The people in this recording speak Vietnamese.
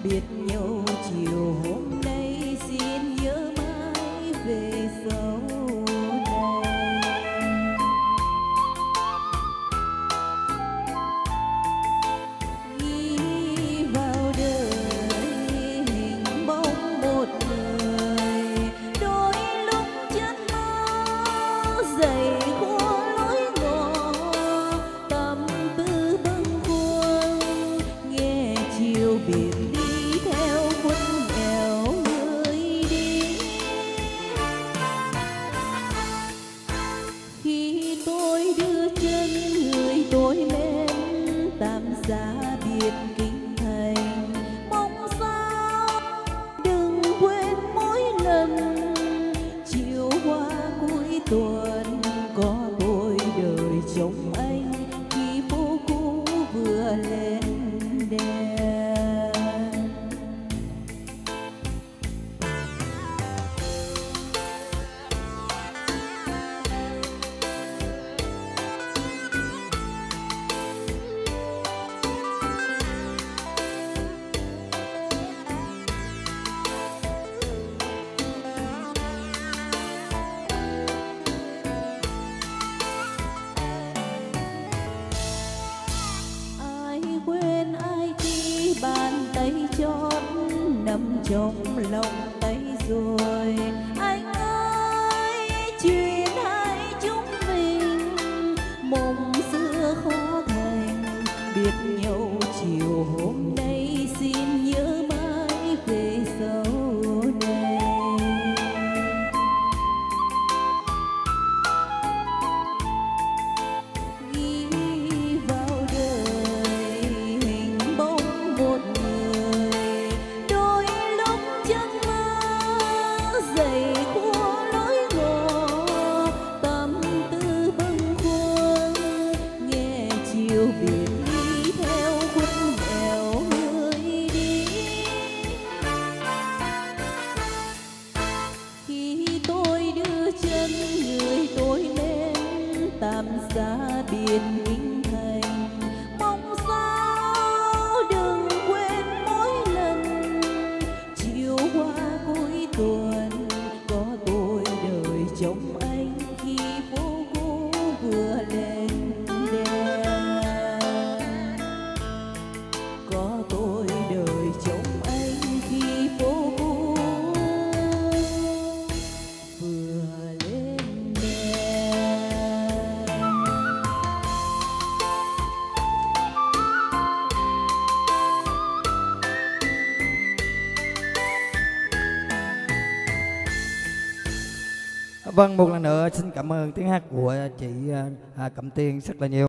biết nhau chiều hôm nay xin nhớ mãi về sau này. Ghi vào đời hình bóng một người, đôi lúc chân mơ dày khô lối ngõ, tâm tư bâng khuâng nghe chiều biển đi theo khuôn nghèo người đi. Khi tôi đưa chân người tôi mến tạm xa biệt kinh thành, mong sao đừng quên mỗi lần chiều qua cuối tuần có tôi đợi trông anh khi phố cũ vừa lên đèn. Quên ai khi bàn tay chót nằm trong lòng tay rồi. Anh ơi chuyện hai chúng mình mộng xưa khó thành, biết nhau chiều hôm nay xin nhớ mãi về sau này. Dày của lối ngõ tâm tư bâng khuâng nghe chiều biển đi theo khuôn nghèo người đi. Khi tôi đưa chân người tôi mến tạm xa biệt kinh thành, mong sao đừng quên mỗi lần chiều qua cuối tuần có tôi đợi trông anh khi phố cũ vừa lên đèn. Có tôi đợi trông anh khi phố cũ vừa lên đèn. Vâng, một lần nữa xin cảm ơn tiếng hát của chị Cẩm Tiên rất là nhiều.